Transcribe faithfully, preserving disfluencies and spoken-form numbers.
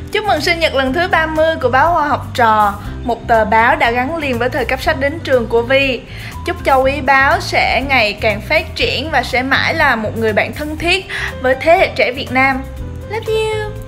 Chúc mừng sinh nhật lần thứ ba mươi của báo Hoa Học Trò, một tờ báo đã gắn liền với thời cấp sách đến trường của Vi. Chúc cho quý báo sẽ ngày càng phát triển và sẽ mãi là một người bạn thân thiết với thế hệ trẻ Việt Nam. Love you!